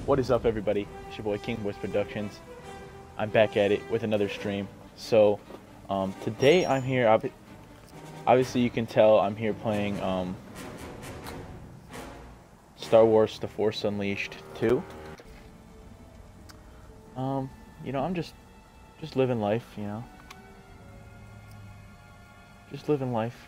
What is up, everybody? It's your boy King Boys Productions. I'm back at it with another stream. So, today I'm here. Obviously, you can tell I'm here playing Star Wars: The Force Unleashed 2. I'm just living life. Just living life.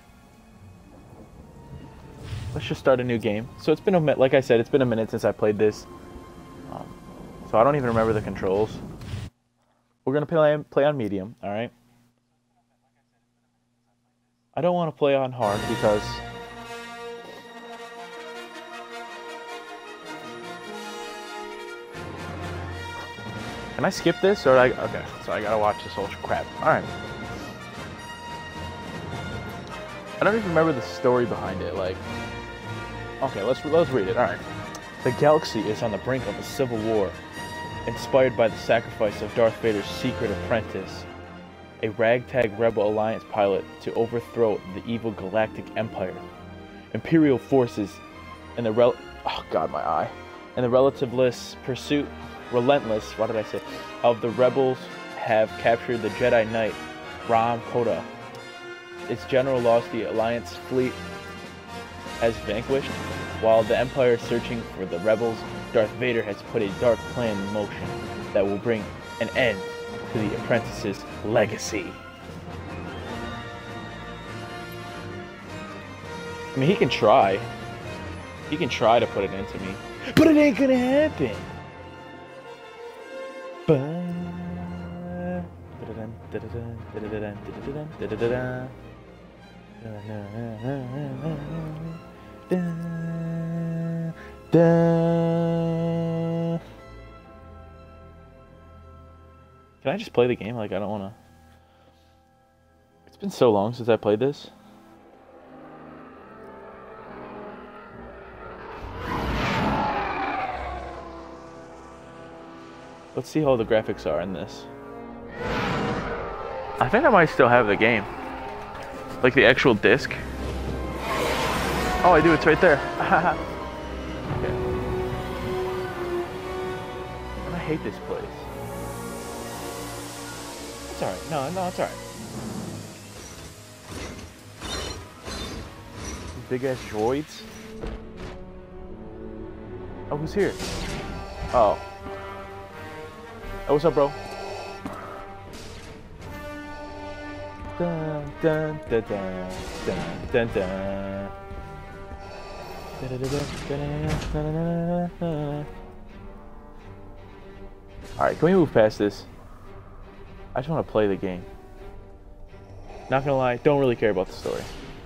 Let's just start a new game. So it's been like I said, it's been a minute since I played this. So I don't even remember the controls. We're gonna play on medium, all right? I don't want to play on hard because can I skip this or okay? So I gotta watch this whole crap. All right. I don't even remember the story behind it. Like, okay, let's read it. All right. The galaxy is on the brink of a civil war, inspired by the sacrifice of Darth Vader's secret apprentice, a ragtag Rebel Alliance pilot, to overthrow the evil Galactic Empire. Imperial forces and the relentless pursuit of the rebels have captured the Jedi Knight Ram Koda. Its general lost the Alliance fleet has vanquished. While the Empire is searching for the rebels, Darth Vader has put a dark plan in motion that will bring an end to the apprentice's legacy. I mean, he can try. He can try to put it into me, but it ain't gonna happen. Can I just play the game? Like, I don't want to. It's been so long since I played this. Let's see how the graphics are in this. I think I might still have the game. Like the actual disc. Oh, I do. It's right there. Okay. I hate this place. It's alright. No, it's alright. Big ass droids. Oh, who's here? Oh. Oh, what's up, bro? Dun dun dun dun dun dun dun. Alright, can we move past this? I just want to play the game. Not gonna lie, don't really care about the story.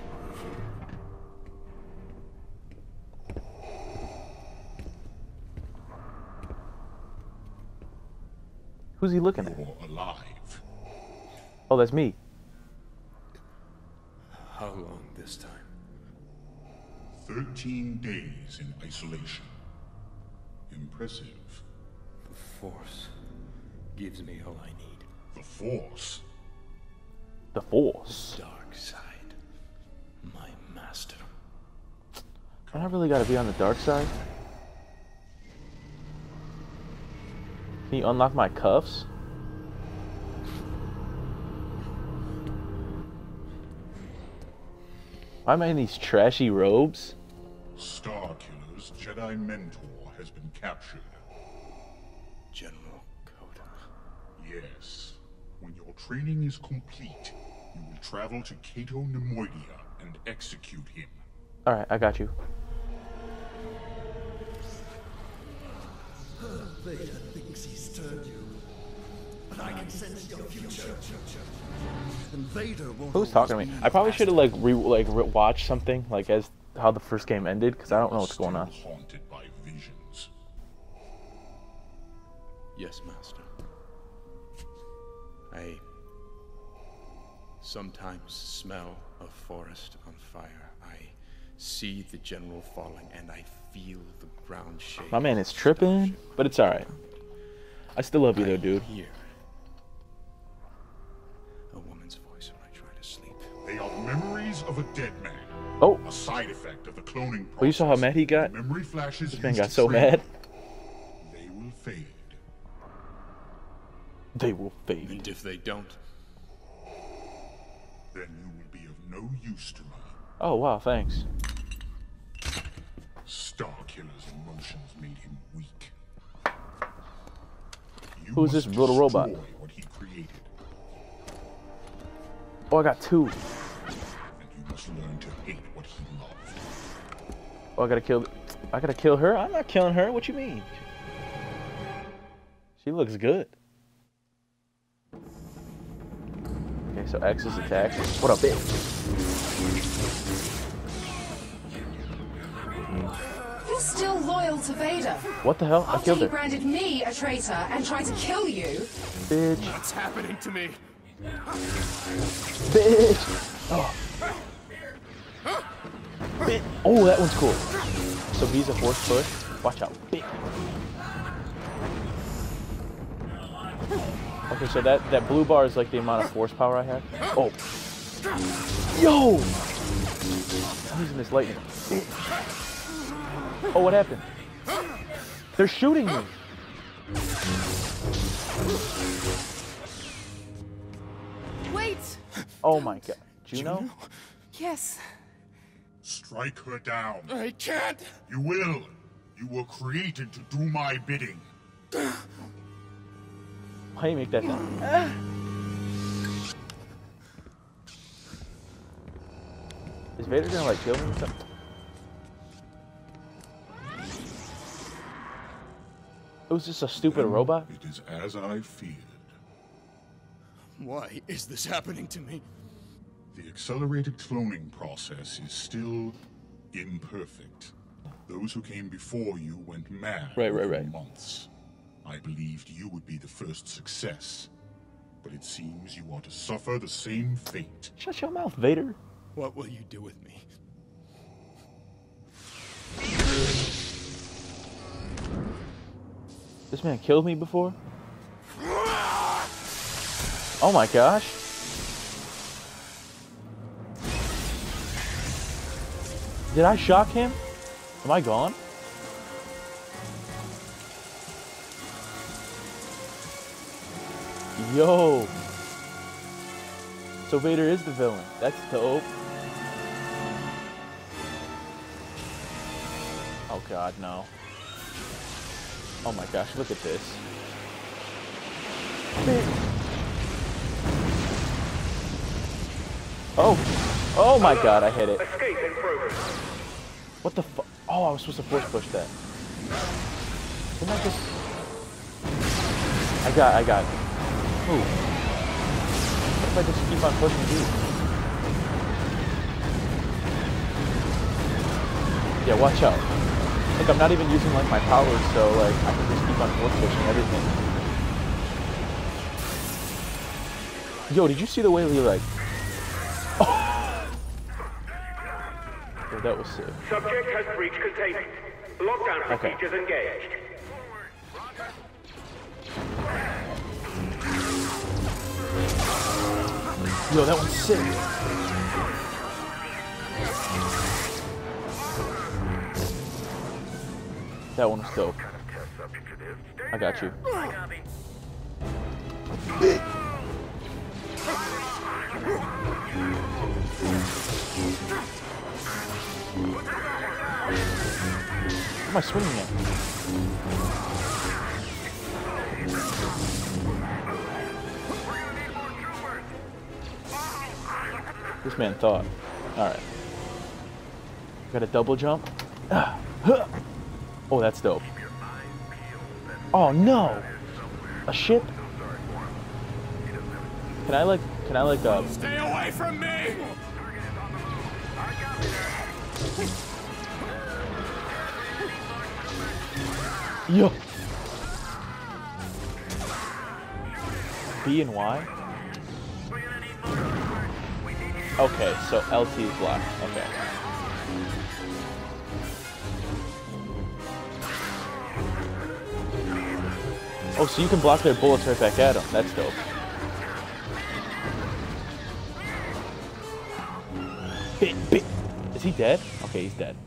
Who's he looking at? You're alive. Oh, that's me. How long this time? 13 days in isolation. Impressive. The Force gives me all I need. The Force? The Force? The dark side. My master. I not really gotta be on the dark side. Can you unlock my cuffs? Why am I in these trashy robes? Starkiller's Jedi mentor has been captured. General Koda. Yes. When your training is complete, you will travel to Cato Nemoidia and execute him. Alright, I got you. Vader thinks he's turned you, but I can sense your future. And Vader won't. Who's talking to me? I probably should have watched something like as how the first game ended because I don't know what's going on. Still haunted by visions. Yes, Master. I sometimes smell a forest on fire. I see the general falling, and I feel the ground shake. My man is tripping, but it's alright. I still love you though, dude. Hear a woman's voice when I try to sleep. They are memories of a dead man. Oh, A side effect of the cloning process. well, you saw how mad he got? Memory flashes This man used got to so train. mad. They They will fade. And if they don't, Then you will be of no use to me. Oh, wow, thanks. Starkiller's emotions made him weak. You Who's this must little robot? destroy what he created, Oh, I got 2. and you must learn to hate what he loves. Oh, I gotta kill her? I'm not killing her. What you mean? She looks good. Okay, so X is attack. What up, bitch? You're still loyal to Vader. What the hell? I After killed he her. branded me a traitor and tried to kill you. Bitch. what's happening to me? Bitch. Oh. Bitch. Oh, that one's cool. So B's a force push. Watch out. Bitch. Okay, so that blue bar is like the amount of force power I have. Oh. Yo! I'm using this lightning. Oh, what happened? They're shooting me. Wait! Oh my god. Juno? Yes. Strike her down. I can't. You will. You were created to do my bidding. Why do you make that sound? Is Vader gonna like kill me or something? It was just a stupid robot? It is as I feared. Why is this happening to me? The accelerated cloning process is still imperfect. Those who came before you went mad Right. for months. I believed you would be the first success, but it seems you are to suffer the same fate. Shut your mouth, Vader. What will you do with me? This man killed me before? Oh my gosh. Did I shock him? Am I gone? Yo. So Vader is the villain. That's dope. Oh god, no. Oh my gosh, look at this. Oh. Oh my god, I hit it. Escape in progress. What the fu- Oh, I was supposed to force push that. Didn't I just... I got it. Ooh. What if I just keep on pushing you? Yeah, watch out. Like, I'm not even using, like, my powers, so, like, I can just keep on force pushing everything. Yo, did you see the way we, like... Yo, that was sick. Subject has breached containment. Lockdown Okay. procedures engaged. Yo, that one's sick. That one was dope. I got you. What am I swinging at? This man thought. Alright. Got a double jump. Oh, that's dope. Oh no! A ship? Can I like, Stay away from me! Yo! B and Y? Okay, so LT is blocked. Okay. Oh, so you can block their bullets right back at them. That's dope. Bit. Is he dead? Okay, he's dead.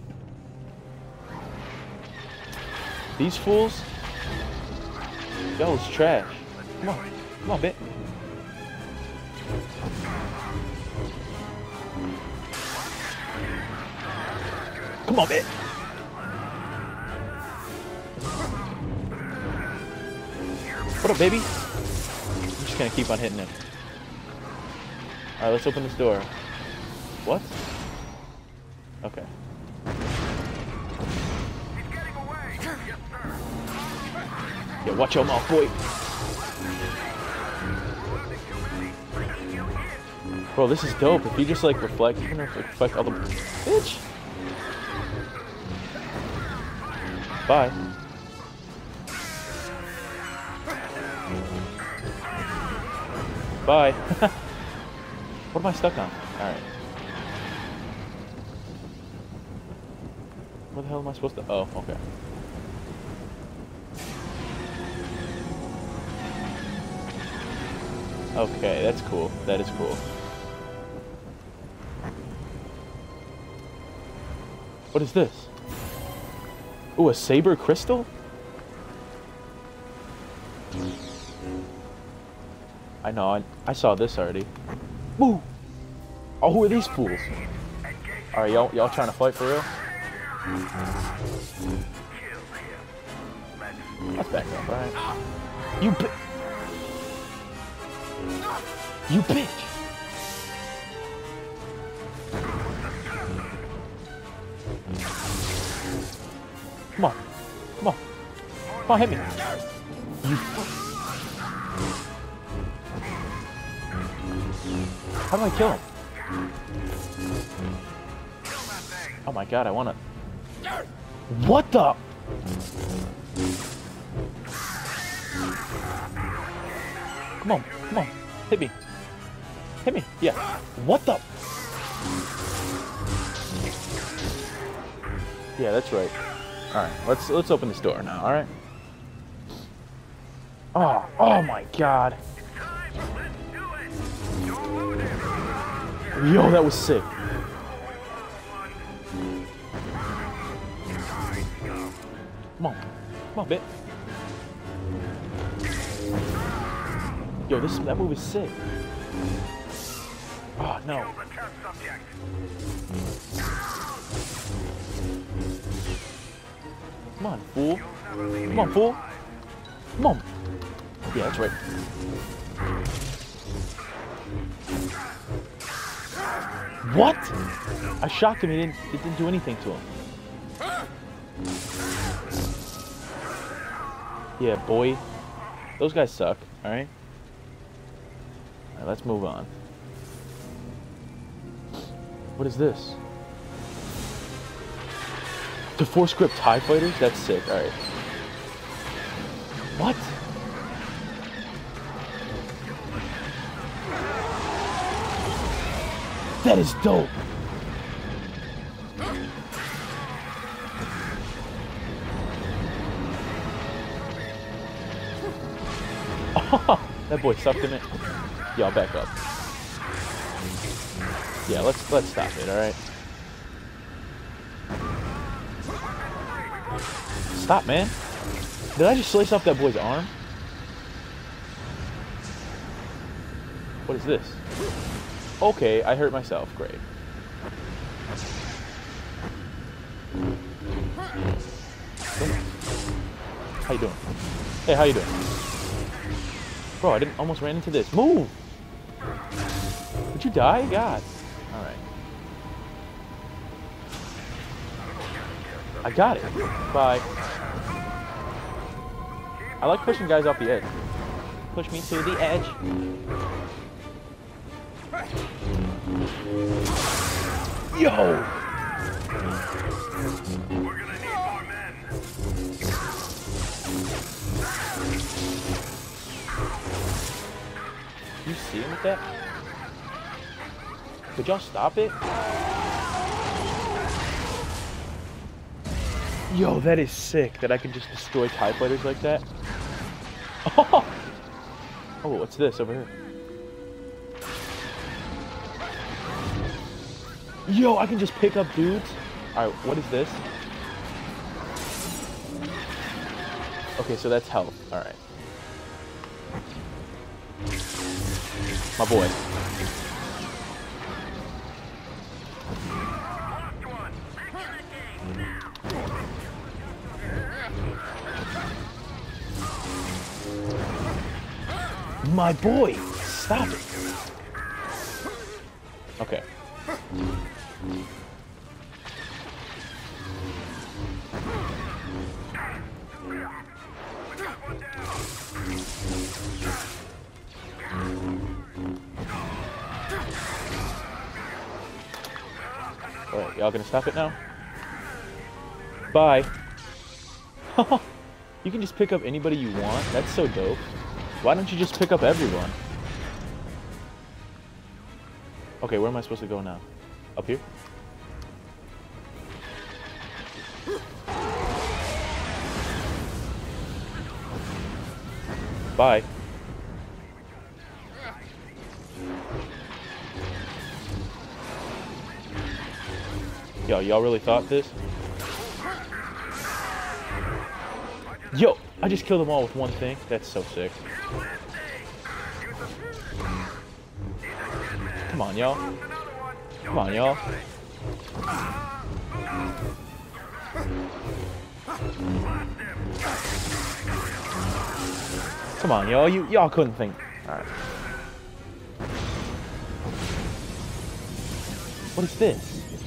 These fools? Yo, it's trash. Come on. Come on, bit. Come on, bit. What up, baby? I'm just gonna keep on hitting him. Alright, let's open this door. What? Okay. Yeah, watch your mouth, boy. Bro, this is dope. If you just like reflect, you can reflect all the bitch. Bye. Bye. What am I stuck on? Alright. Where the hell am I supposed to? Oh, okay. Okay, that's cool. That is cool. What is this? Ooh, a saber crystal? I know, I saw this already. Woo! Oh, who are these fools? Alright, y'all trying to fight for real? Let's back up, alright? You bitch! Come on. Come on. Come on, hit me. You. How do I kill him? Oh my god, I wanna... What the... Come on, come on. Hit me. Hit me. Yeah. What the... Yeah, that's right. Alright, let's open this door now, alright? Oh my god. Yo, that was sick. Come on. Come on, bit. Yo, that move is sick. Oh, no. Come on, fool. Come on, fool. Come on. Yeah, that's right. What? I shocked him. It didn't do anything to him. Yeah, boy. Those guys suck, alright? Alright, let's move on. What is this? The Force Grip TIE Fighters? That's sick, alright. What? That is dope! That boy sucked him in. Yeah, I'll back up. Yeah, let's stop it, alright? Stop, man. Did I just slice off that boy's arm? What is this? Okay, I hurt myself. Great. How you doing? Hey, how you doing? Bro, I almost ran into this. Move! Would you die? God. Alright. I got it. Bye. I like pushing guys off the edge. Push me to the edge. Yo! We're gonna need more men. You see him with that? Could y'all stop it? Yo, that is sick that I can just destroy TIE fighters like that. Oh, what's this over here? Yo, I can just pick up dudes. Alright, what is this? Okay, so that's health. Alright. My boy. My boy! Stop it! Okay. Alright, y'all gonna stop it now? Bye. You can just pick up anybody you want? That's so dope. Why don't you just pick up everyone? Okay, where am I supposed to go now? Up here? Bye. Yo, y'all really thought this? Yo, I just killed them all with one thing. That's so sick. Come on, y'all. Come on, y'all. Come on, y'all. Y'all couldn't think. All right. What is this?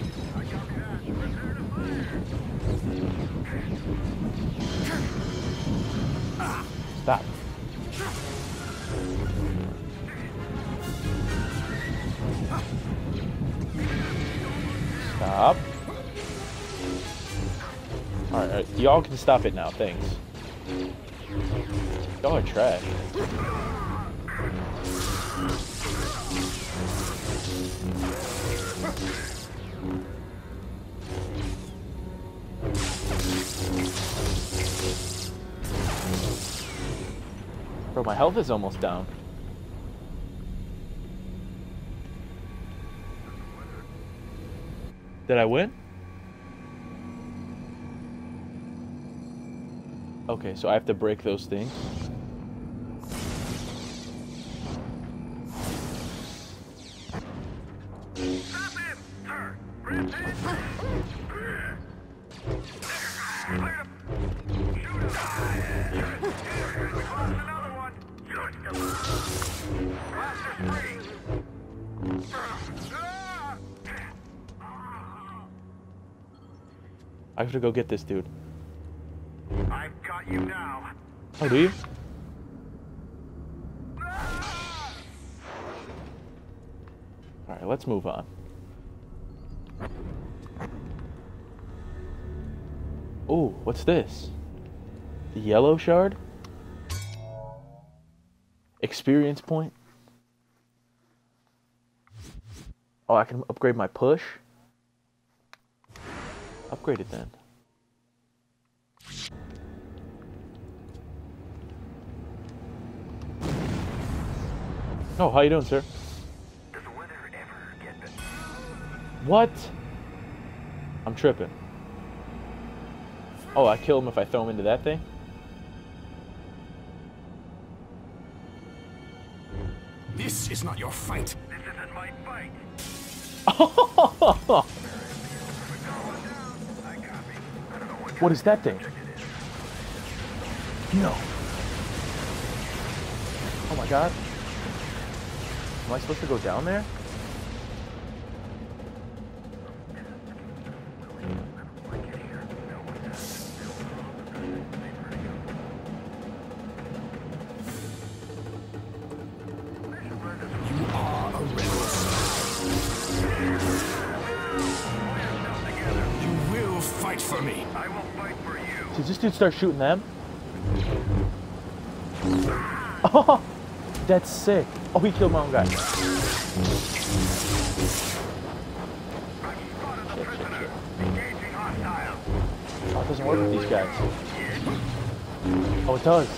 Stop. Stop. Alright, y'all can stop it now, thanks. Y'all are trash. Bro, my health is almost down. Did I win? Okay, so I have to break those things. I have to go get this dude. I've got you now. Oh, do you? Alright, let's move on. Ooh, what's this? The yellow shard? Experience point? Oh, I can upgrade my push? Upgrade it then. Oh, how you doing, sir? Does the weather ever get better? What? I'm tripping. Oh, I kill him if I throw him into that thing? This is not your fight. This isn't my fight. What is that thing? No. Oh my god. Am I supposed to go down there? You are a rebel. You will fight for me. I will fight for you. Did this dude start shooting them? Oh, that's sick. Oh, he killed my own guy. Shit, shit, shit. Engaging hostile. Oh, it doesn't work with these guys. Oh, it does.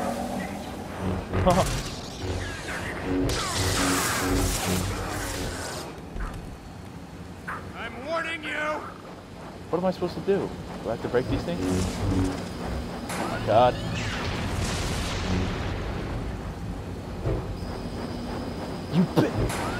I'm warning you. What am I supposed to do? Do I have to break these things? Oh my god. You bit.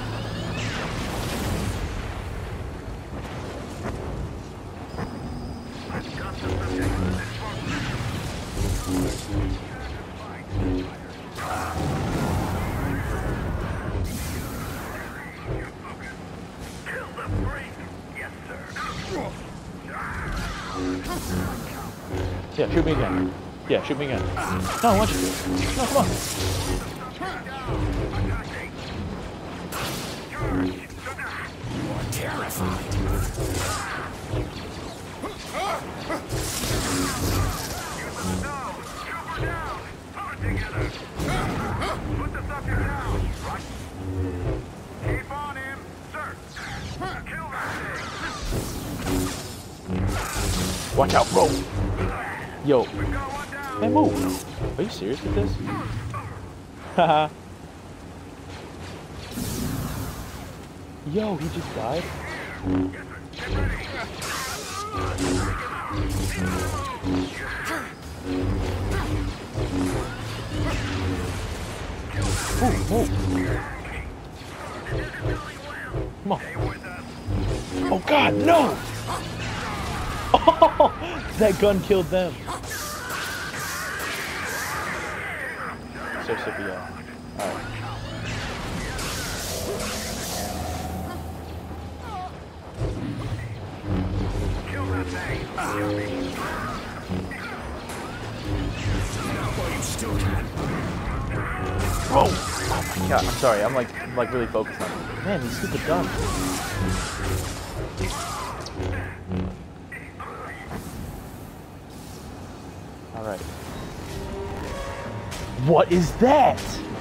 Yeah, shoot me again. Yeah, shoot me again. No, I want you to. No, come on. You're terrified. Put the sucker down. Right. Keep on him, sir. Kill that thing. Watch out, bro. Yo. Got one down. Hey, move. Are you serious with this? Haha. Yo, he just died? Move. Come on. Oh god, no! Oh, that gun killed them. So sick of y'all. Alright. Bro! Oh my god, I'm sorry, I'm like really focused on it. Man, these stupid guns. Alright. What is that?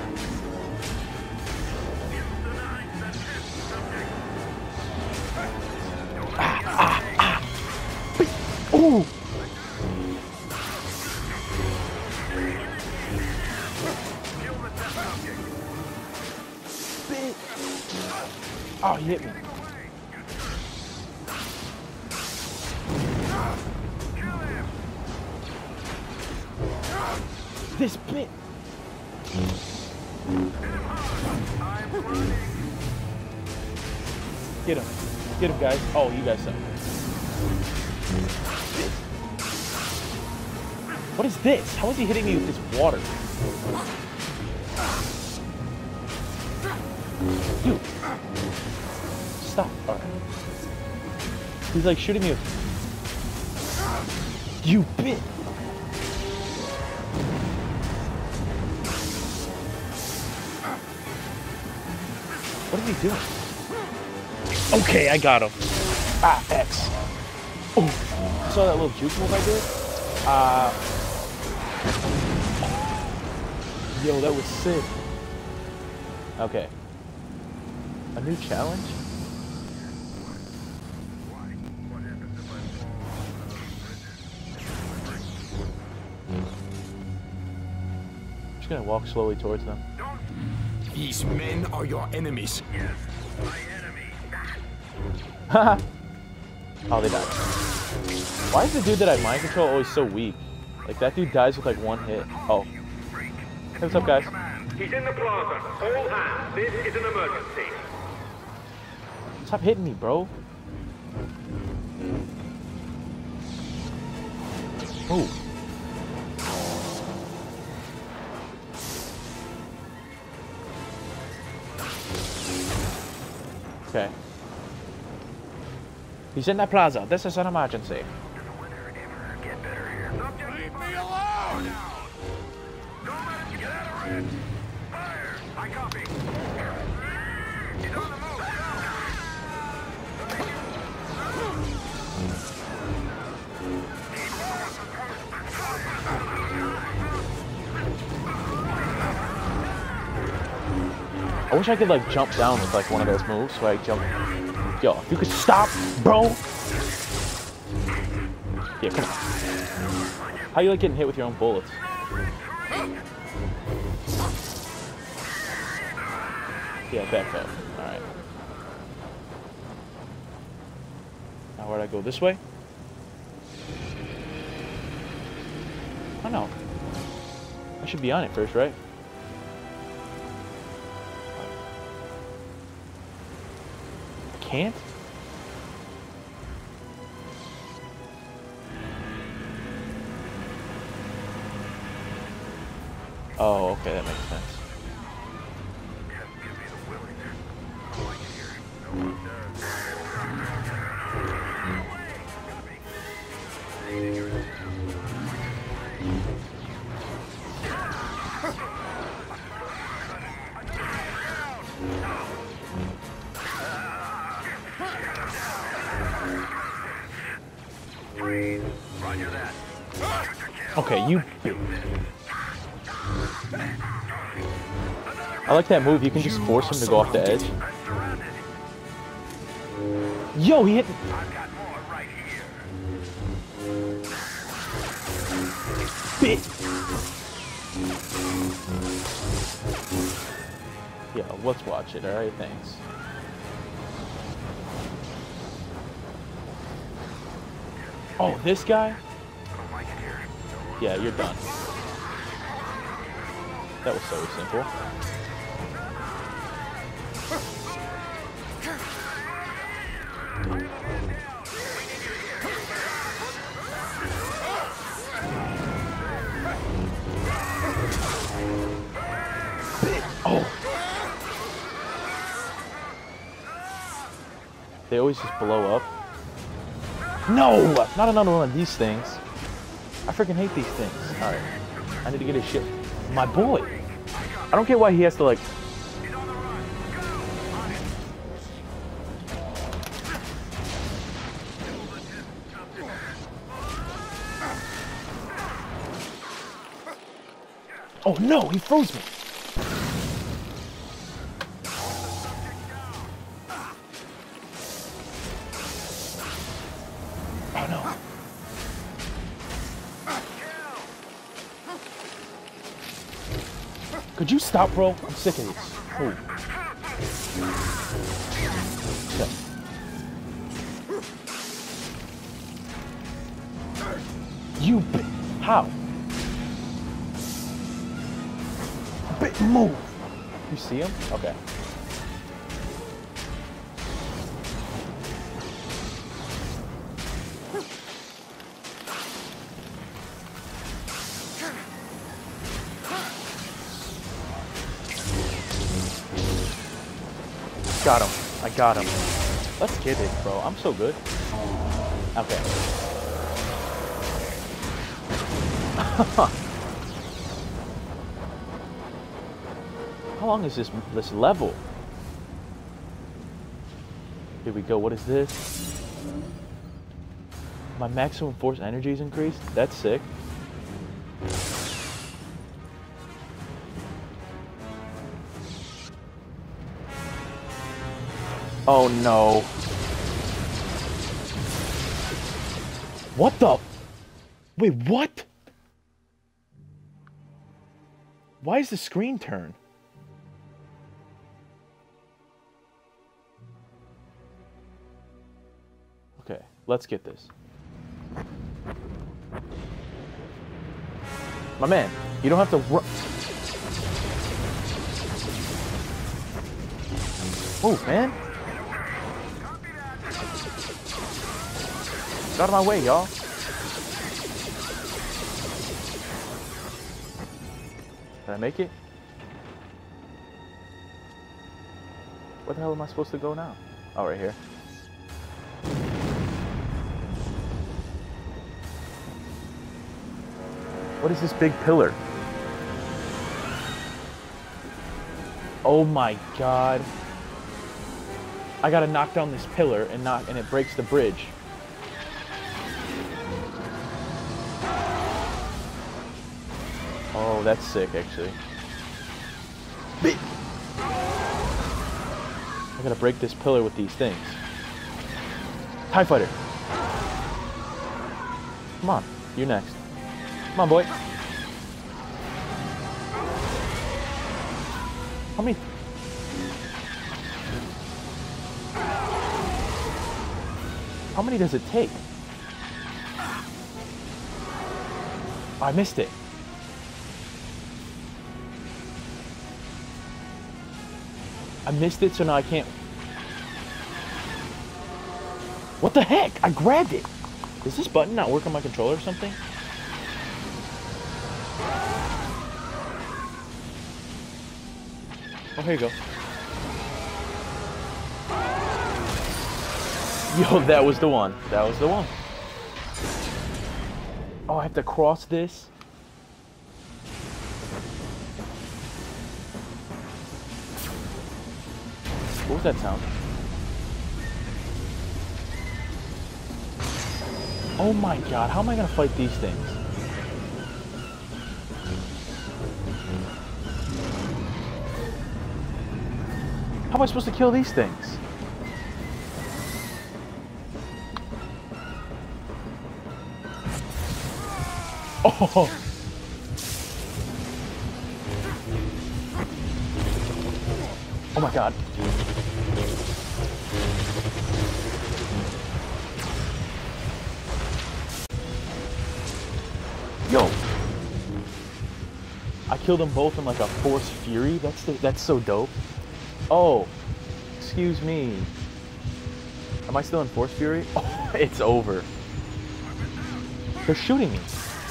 Ooh! Oh, he hit me. This bit. Get him. Get him, guys. Oh, you guys suck. What is this? How is he hitting me with this water? Dude. Stop. Alright. He's like shooting me with... You bit. What is he doing? Okay, I got him. Ah, X. Oh, you saw that little juke move I did? Yo, that was sick. Okay. A new challenge? I'm just gonna walk slowly towards them. These men are your enemies. Yes, my enemy. Haha. Oh, they died. Why is the dude that I mind control always so weak? Like, that dude dies with like one hit. Oh. Hey, what's up, guys? He's in the plaza. All hands. This is an emergency. Stop hitting me, bro. Ooh. Okay. He's in the plaza. This is an emergency. Get better here. Leave me alone! Don't let him get out of range. Fire! I copy. He's on the move. I wish I could like jump down with like one of those moves so I jump. Yo, if you could stop, bro. Yeah, come on. How you like getting hit with your own bullets? Yeah, back up. Alright. Now where'd I go? This way? Oh no. I should be on it first, right? can't? Oh, okay, that makes sense. Okay, you. I like that move. You can just force him to go off the edge. Yo, he hit. Bit. Yeah, let's watch it. All right, thanks. Oh, this guy? Yeah, you're done. That was so simple. Oh! They always just blow up. No! Not another one of these things. I freaking hate these things. Alright. I need to get his shit. My boy! I don't get why he has to, like... Oh no! He froze me! Oh no! Could you stop, bro? I'm sick of these. Oh. Okay. You bit. How? Bit move. You see him? Okay. Got him. I got him. Let's get it, bro. I'm so good. Okay. How long is this level? Here we go. What is this? My maximum force energy is increased? That's sick. Oh no. What the? Wait, what? Why is the screen turn? Okay, let's get this. My man, you don't have to run. Move, man. Get out of my way, y'all. Did I make it? Where the hell am I supposed to go now? Oh, right here. What is this big pillar? Oh my god. I gotta knock down this pillar and it breaks the bridge. Oh, that's sick, actually. I gotta break this pillar with these things. TIE Fighter. Come on, you're next. Come on, boy. How many? How many does it take? I missed it. I missed it, so now I can't. What the heck? I grabbed it. Does this button not work on my controller or something? Oh, here you go. Yo, that was the one. That was the one. Oh, I have to cross this? What was that sound? Oh my god, how am I gonna fight these things? How am I supposed to kill these things? Oh! Oh my god. Yo! I killed them both in like a Force Fury? That's so dope. Oh, excuse me. Am I still in Force Fury? Oh, it's over. They're shooting me.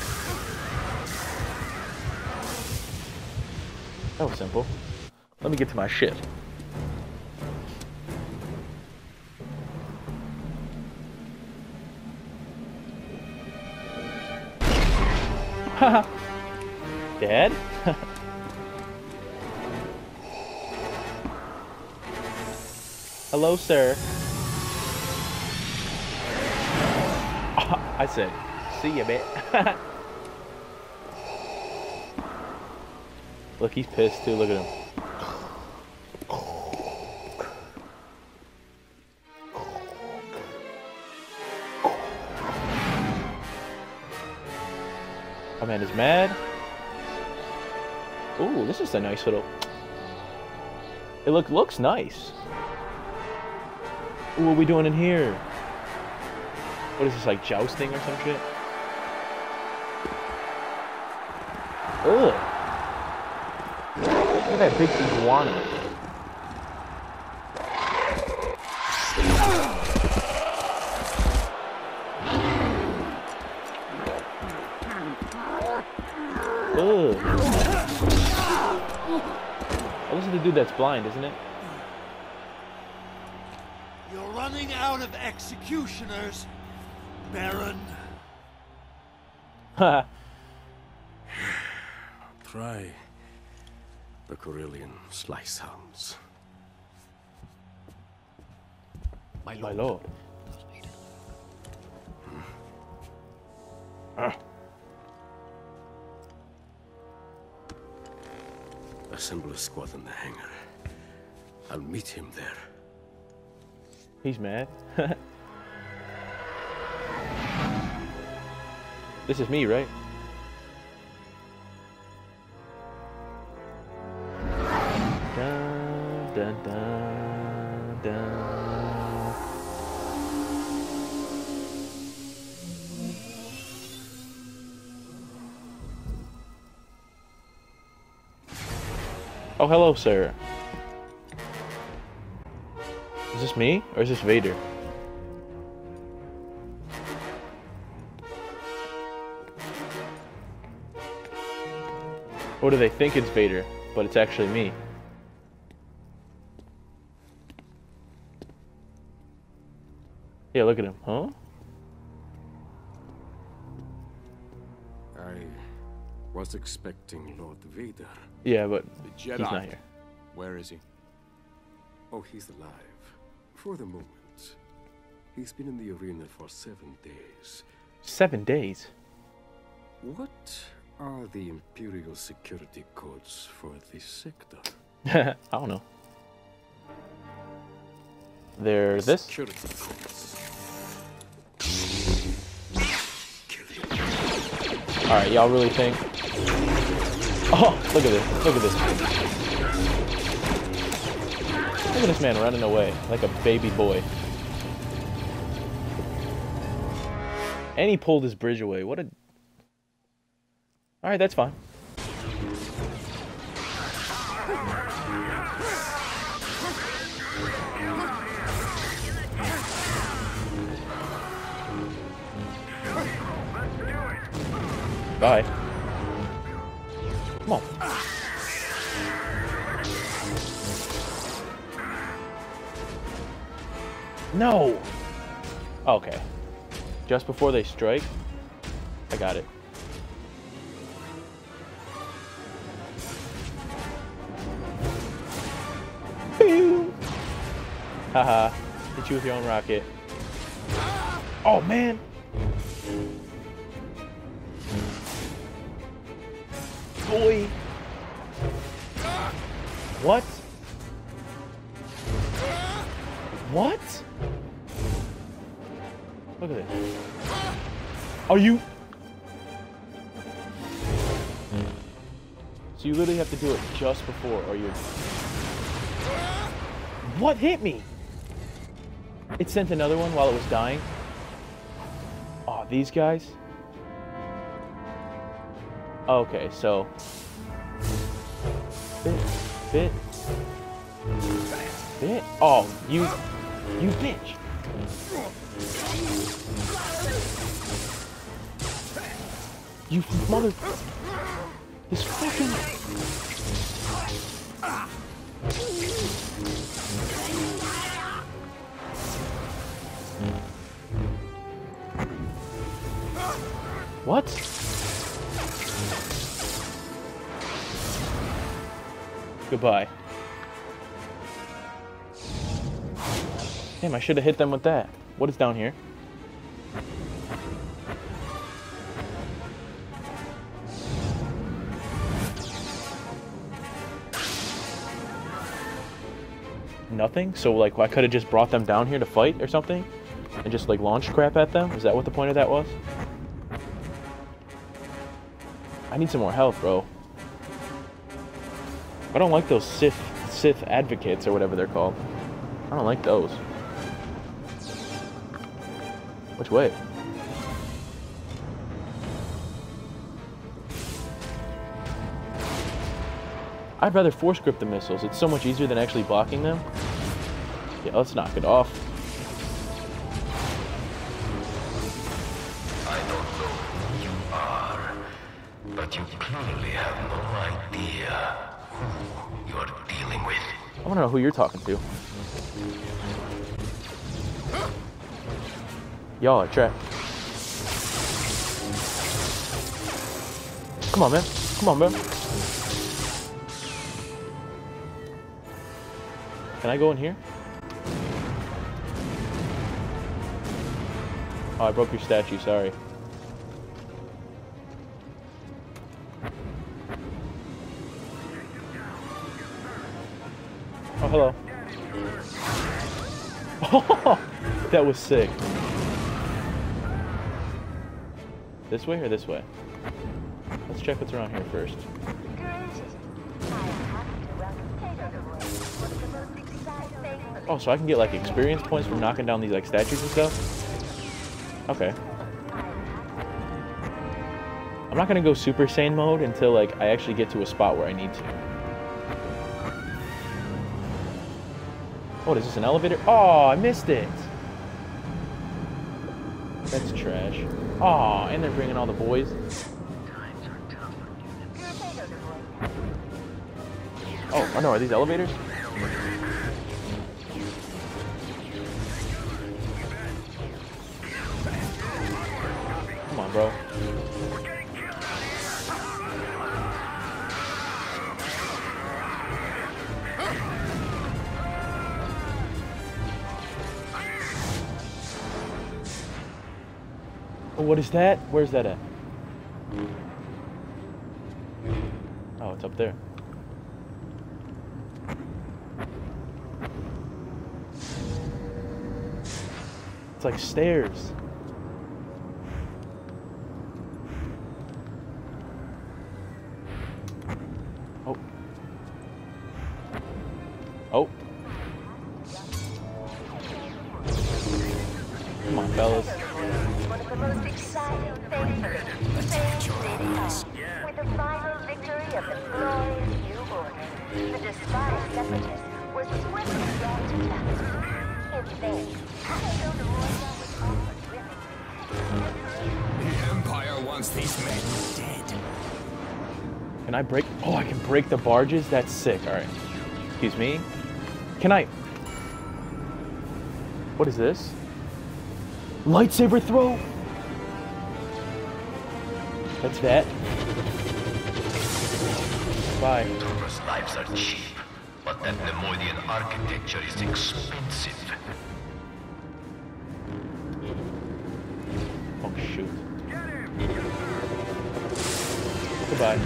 That was simple. Let me get to my ship. Haha. Dad? Hello, sir. I said, see ya, bit. Look, he's pissed too. Look at him. Oh man is mad. Ooh, this is a nice little. It looks nice. Ooh, what are we doing in here? What is this, like jousting or some shit? Ugh. Look at that big iguana. Ugh. Oh, this is the dude that's blind, isn't it? You're running out of executioners, Baron. Ha. Try the Corellian slice hounds. My lord. Assemble a squad in the hangar. I'll meet him there. He's mad. This is me, right? Dun, dun, dun, dun. Oh, hello, sir. Is this me, or is this Vader? Or do they think it's Vader, but it's actually me? Yeah, look at him. Huh? I was expecting Lord Vader. Yeah, but The Jedi. he's not here. Where is he? Oh, he's alive. For the moment. He's been in the arena for 7 days. 7 days? What are the Imperial security codes for this sector? I don't know. They're this? Security codes. Alright, y'all really think? Oh, look at this. Look at this. Look at this man running away like a baby boy. And he pulled his bridge away. What a... Alright, that's fine. Bye. Come on. No! Okay. Just before they strike, I got it. Boom! Haha. Hit you with your own rocket. Oh, man! Boy! What? What? Look at this. Are you? So you literally have to do it just before, or you... What hit me? It sent another one while it was dying. Oh, these guys? Okay, so... Bit. Oh, you bitch. You mother... This fucking... What? Goodbye. Damn, I should have hit them with that. What is down here? Nothing? So, like, I could have just brought them down here to fight or something? And just, like, launched crap at them? Is that what the point of that was? I need some more health, bro. I don't like those Sith advocates or whatever they're called. I don't like those. Which way? I'd rather force grip the missiles. It's so much easier than actually blocking them. Yeah, let's knock it off. I don't know who you are, but you clearly have no idea who you're dealing with. I want to know who you're talking to. Y'all are trapped. Come on, man. Come on, man. Can I go in here? Oh, I broke your statue, sorry. Oh, hello. Oh, that was sick. This way or this way? Let's check what's around here first. Oh, so I can get like experience points from knocking down these like statues and stuff? Okay. I'm not gonna go Super Saiyan mode until like I actually get to a spot where I need to. Oh, is this an elevator? Oh, I missed it! That's trash. Oh, and they're bringing all the boys. Oh, I know, are these elevators? Come on, bro. Oh, what is that? Where's that at? Oh, it's up there. It's like stairs. Oh. Oh. Come on, fellas. One of the most exciting things with the final victory of the glorious New Order, the despised separatists were swiftly brought to justice. In vain, Cato Nemoidia was offered The Empire wants these men dead. Can I break? Oh, I can break the barges? That's sick. All right. Excuse me. Can I? What is this? Lightsaber throw? That's that. Bye. Troopers' lives are cheap, but that Nemoidian architecture is expensive. Oh, shoot. Goodbye.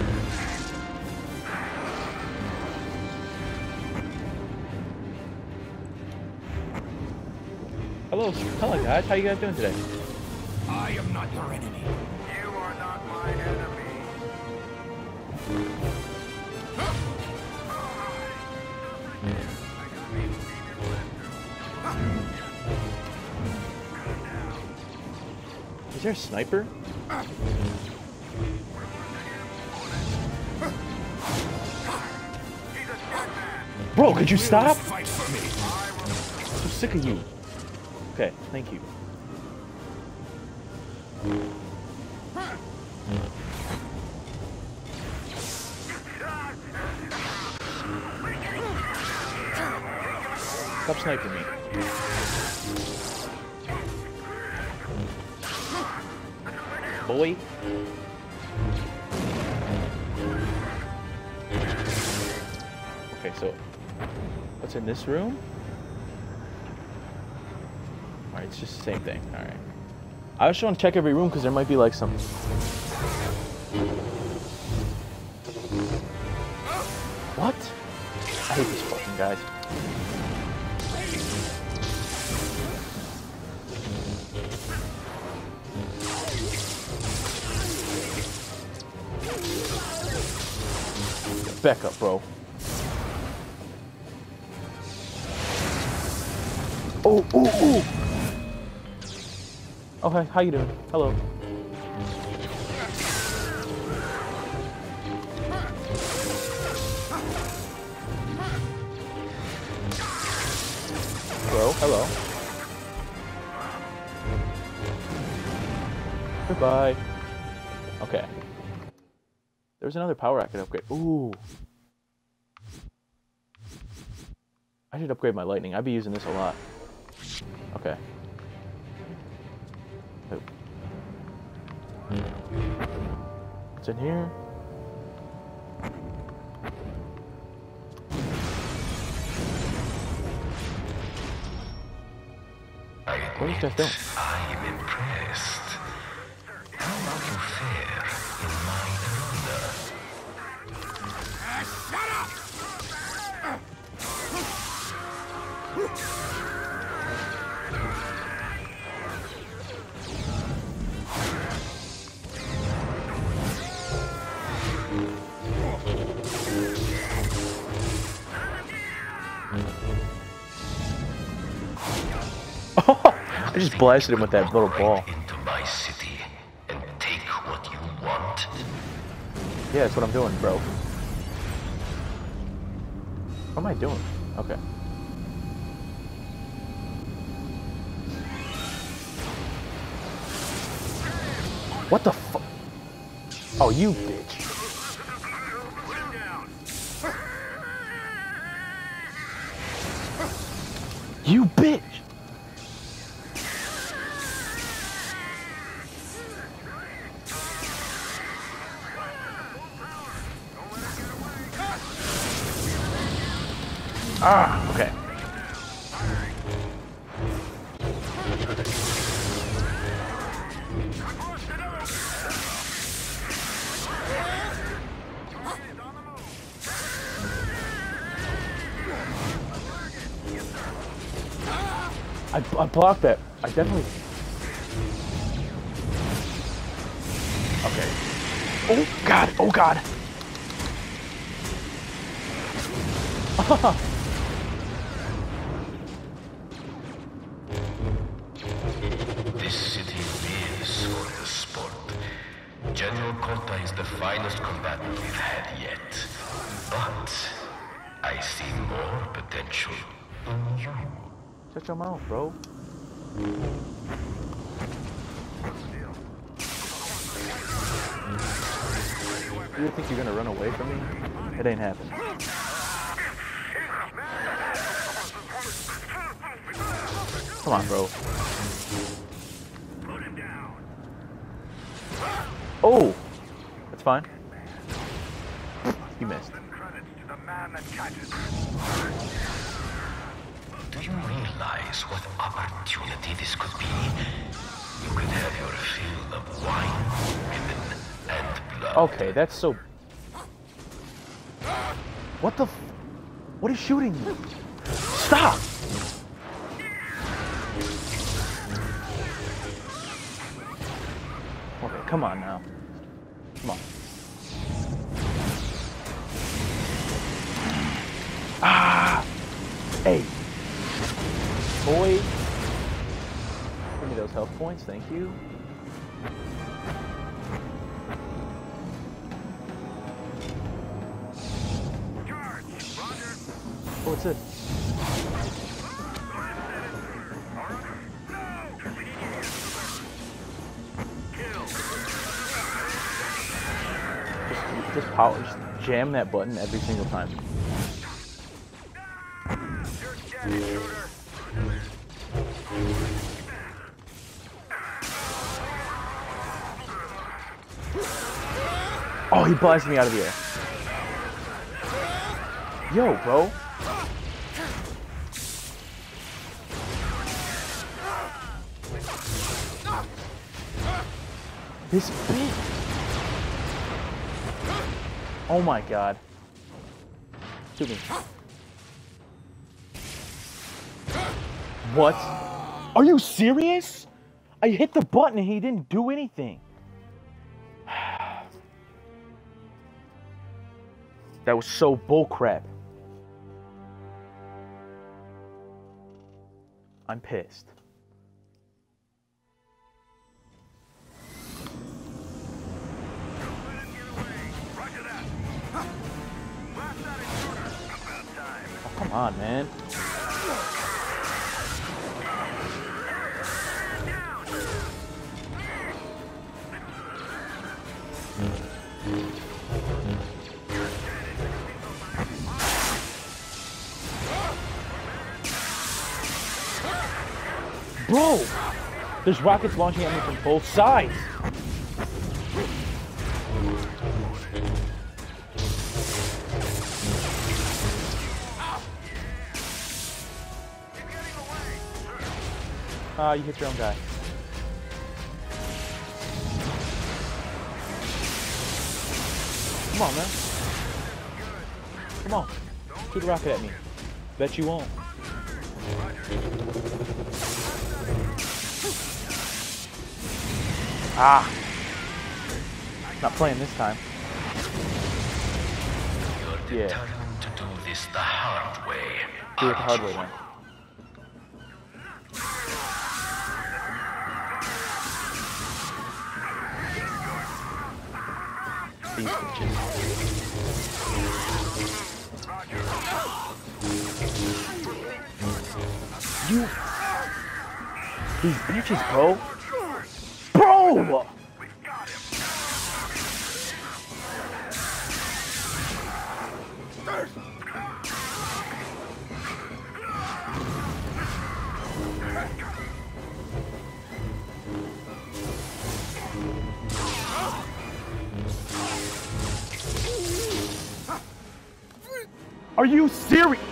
Hello guys. How you guys doing today? I am not your enemy. You are not my enemy. Is there a sniper? Bro, could you stop? Fight for me. I'm so sick of you. Okay, thank you. Stop sniping me. Boy. Okay, so what's in this room? Alright, it's just the same thing. Alright. I just want to check every room because there might be like some. What? I hate these fucking guys. Back up, bro. Oh, ooh, ooh. Oh, hey, how you doing? Hello. Bro, hello. Goodbye. Okay. There's another power I could upgrade. Ooh. I should upgrade my lightning. I'd be using this a lot. Okay. What's in here? What are you guys doing? I am impressed. How about you fare in my arena? Shut up! I just blasted him with that little ball. Into my city and take what you want. Yeah, that's what I'm doing, bro. What am I doing? Okay. What the fuck? Oh, you bitch. You bitch! Ah, okay. I blocked that. I definitely... Okay. Oh, God. Oh, God. This city lives for the sport. General Kota is the finest combatant we've had yet. But I see more potential in you. Shut your mouth, bro. You think you're gonna run away from me? It ain't happening. Come on, bro. Oh! That's fine. You missed. Do you realize what opportunity this could be? You could have your fill of wine, women, and blood. Okay, that's so... What the f... What is shooting me? Stop! Okay, come on now. Come on. Ah! Hey! Boy! Give me those health points, thank you. Oh, what's this? Just jam that button every single time. Oh, he blasted me out of the air. Yo, bro. This beat. Oh my god. Shoot me. What? Are you serious? I hit the button and he didn't do anything. That was so bullcrap. I'm pissed. Oh, come on, man. Bro! There's rockets launching at me from both sides! Ah, you hit your own guy. Come on, man. Come on. Shoot a rocket at me. Bet you won't. Ah! Not playing this time. You're determined to do this the hard way. Do it the hard way, man. These bitches. You... These bitches, bro. Bro! Are you serious?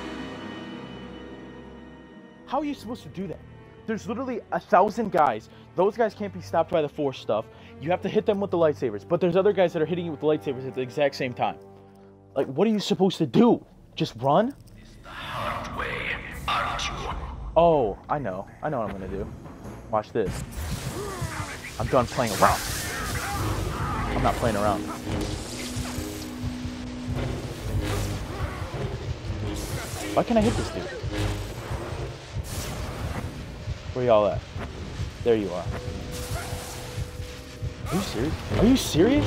How are you supposed to do that? There's literally 1,000 guys. Those guys can't be stopped by the force stuff. You have to hit them with the lightsabers. But there's other guys that are hitting you with the lightsabers at the exact same time. Like, what are you supposed to do? Just run? It's the hard way, aren't you? Oh, I know. I know what I'm gonna do. Watch this. I'm done playing around. I'm not playing around. Why can't I hit this dude? Where y'all at? There you are. Are you serious? Are you serious?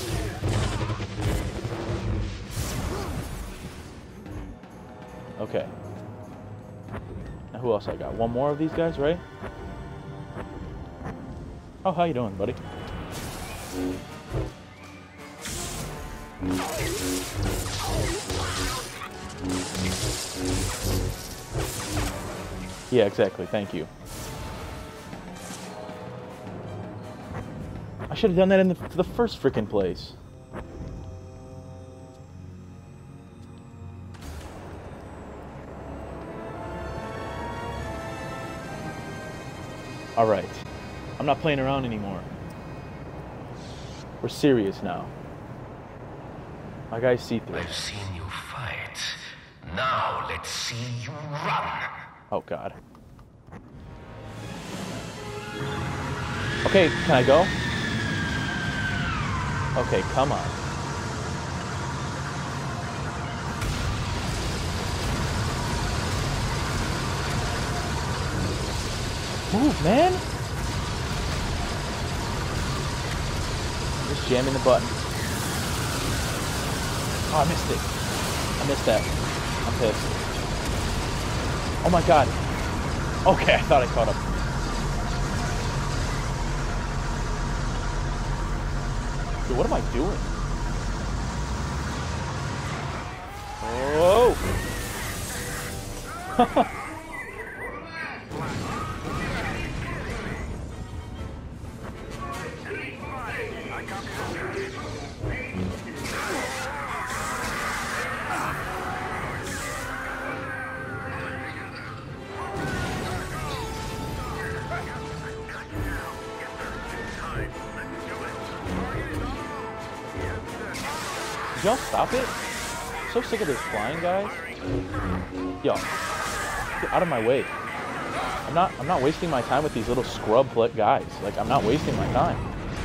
Okay. Now who else I got? One more of these guys, right? Oh, how you doing, buddy? Yeah, exactly. Thank you. I should have done that in the first freaking place. All right. I'm not playing around anymore. We're serious now. My guy's see-through. I've seen you fight. Now let's see you run. Oh, God. Okay, can I go? Okay, come on. Move, man! Just jamming the button. Oh, I missed it. I missed that. I'm pissed. Oh my God. Okay, I thought I caught up. Dude, what am I doing? Oh! Did y'all stop it? I'm so sick of this flying, guys. Yo, get out of my way. I'm not wasting my time with these little scrub guys. Like, I'm not wasting my time.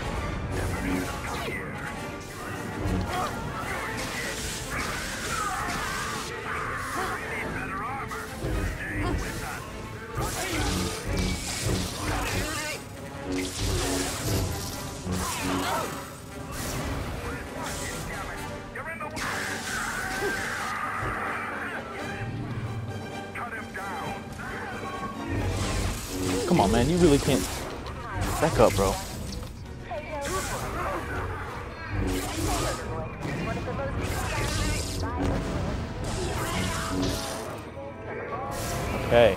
Come on, man, you really can't. Back up, bro. Okay.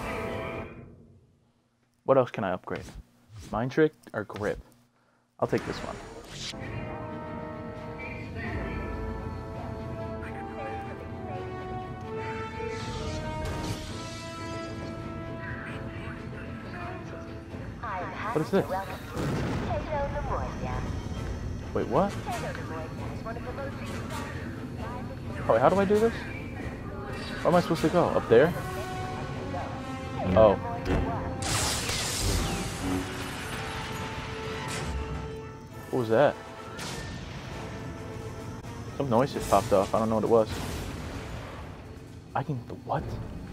What else can I upgrade? Mind Trick or Grip? I'll take this one. What is this? Wait, what? Oh, wait, how do I do this? Where am I supposed to go? Up there? Oh. What was that? Some noise just popped off. I don't know what it was. I can... What?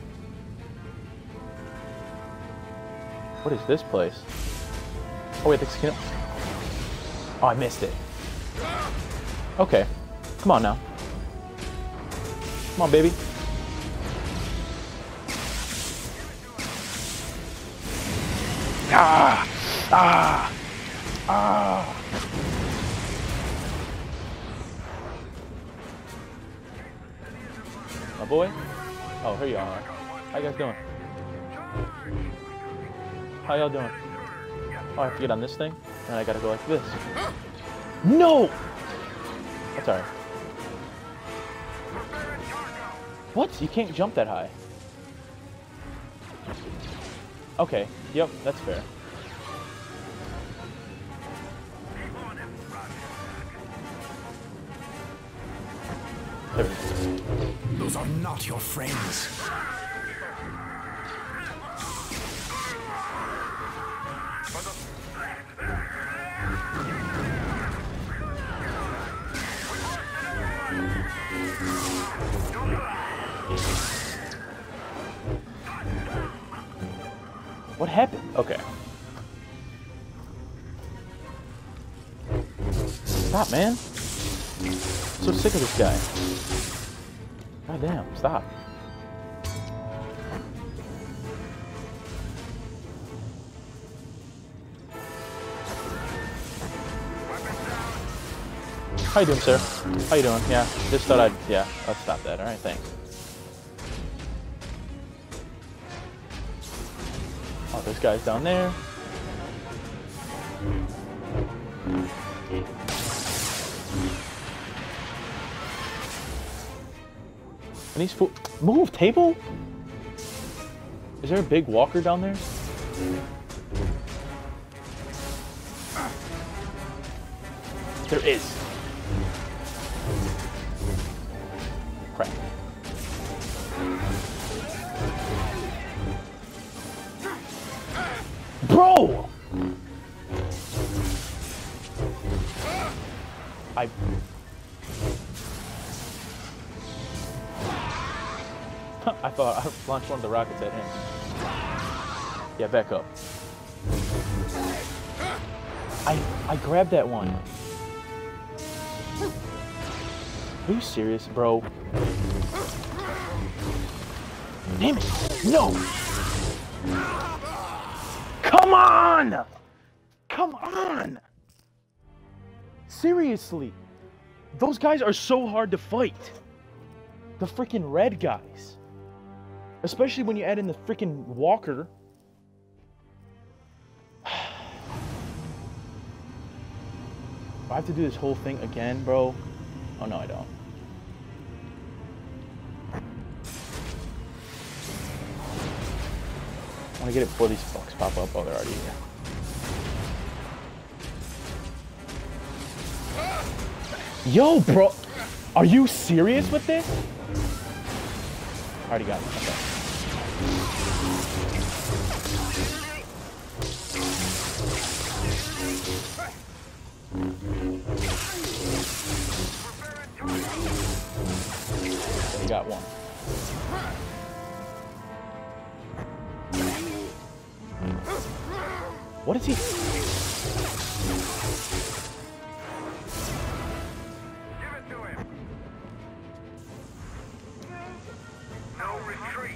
What is this place? Oh wait, can... Oh, I missed it. Okay. Come on now. Come on, baby. Ah! Ah! Ah! My boy? Oh, here you are. How you guys doing? How y'all doing? Oh, I have to get on this thing, and I gotta go like this. No! That's alright. What? You can't jump that high. Okay, yep, that's fair. There we go. Those are not your friends. What happened? Okay. Stop, man. I'm so sick of this guy. God damn, stop. How you doing, sir? How you doing? Yeah, just thought I'd, yeah, let's stop that. All right, thanks. Oh, this guy's down there. And these move, table? Is there a big walker down there? There is. Crap. Bro! I thought I launched one of the rockets at him. Yeah, back up. I grabbed that one. Are you serious, bro? Damn it! No! Come on! Come on! Seriously! Those guys are so hard to fight. The freaking red guys. Especially when you add in the freaking walker. I have to do this whole thing again, bro. Oh, no, I don't. I want to get it before these fucks pop up. Oh, they're already here. Yo, bro. Are you serious with this? I already got it. Okay. We got one. What is he? Give it to him. No retreat.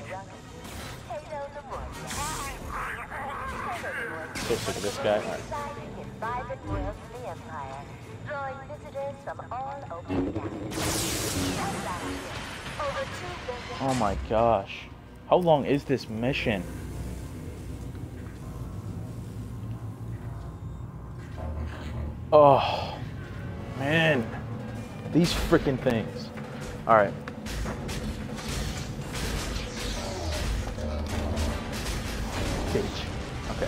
So sick of this guy. All right. Vibrant world of the Empire, drawing visitors from all over the galaxy. Over 2 billion. Oh my gosh. How long is this mission? Oh, man. These freaking things. All right. Cage. Okay.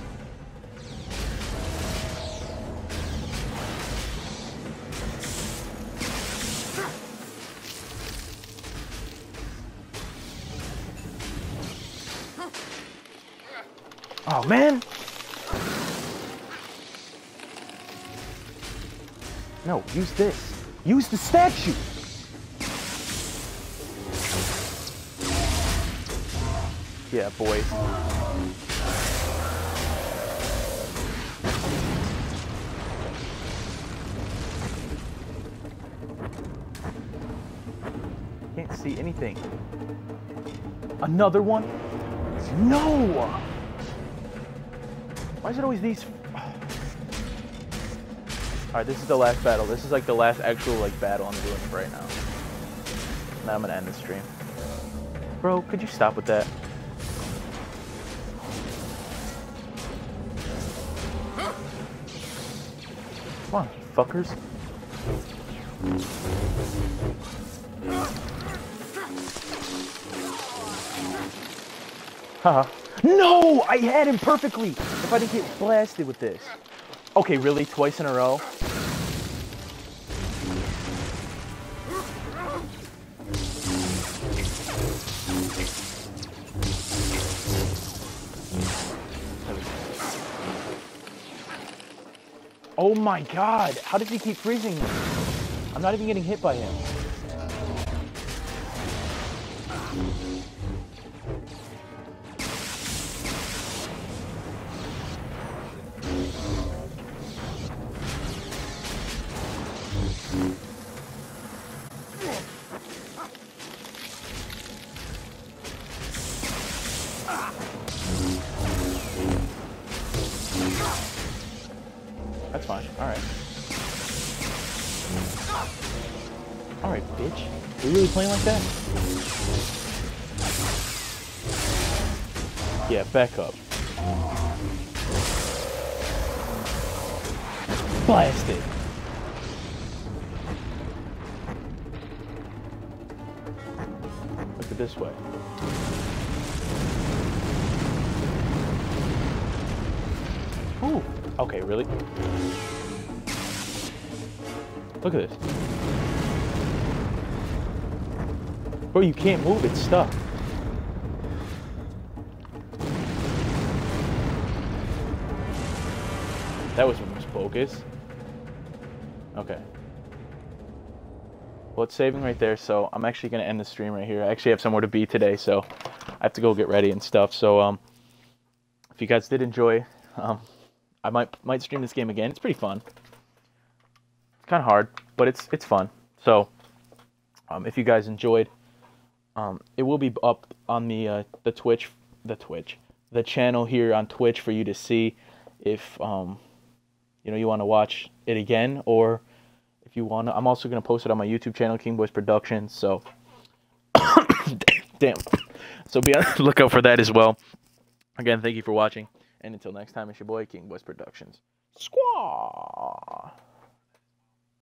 Oh, man. No, use this. Use the statue. Yeah, boy. Can't see anything. Another one? No! Why is it always these? Alright, this is the last battle. This is like the last actual like battle I'm doing right now. Now I'm gonna end the stream. Bro, could you stop with that? Come on, fuckers. Haha. No! I had him perfectly! If I didn't get blasted with this. Okay, really? Twice in a row? Oh my god! How does he keep freezing me? I'm not even getting hit by him. That's fine. All right. Alright, bitch. We really playing like that? Yeah, back up. Blast it. Look at this way. Ooh. Okay, really? Look at this. Bro, you can't move, it's stuck. That was bogus. Okay. Well, it's saving right there, so I'm actually going to end the stream right here. I actually have somewhere to be today, so I have to go get ready and stuff. So, if you guys did enjoy, I might stream this game again. It's pretty fun. It's kind of hard, but it's fun. So, if you guys enjoyed, it will be up on the channel here on Twitch for you to see if you want to watch it again, or if you want to. I'm also going to post it on my YouTube channel, King Boys Productions. So, damn. So be on the lookout for that as well. Again, thank you for watching, and until next time, it's your boy, King Boys Productions. Squaw.